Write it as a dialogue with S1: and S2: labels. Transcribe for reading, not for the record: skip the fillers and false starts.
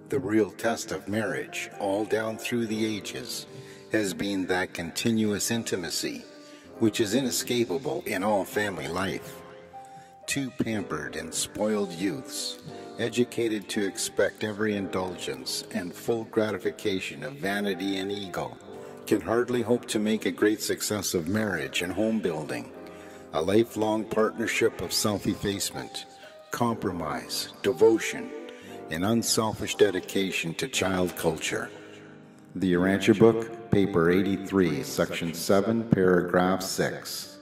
S1: The real test of marriage, all down through the ages, has been that continuous intimacy, which is inescapable in all family life. Two pampered and spoiled youths, educated to expect every indulgence and full gratification of vanity and ego, can hardly hope to make a great success of marriage and home building, a lifelong partnership of self-effacement, compromise, devotion, and unselfish dedication to child culture. The URANTIA book, paper 83, section 7, paragraph 6.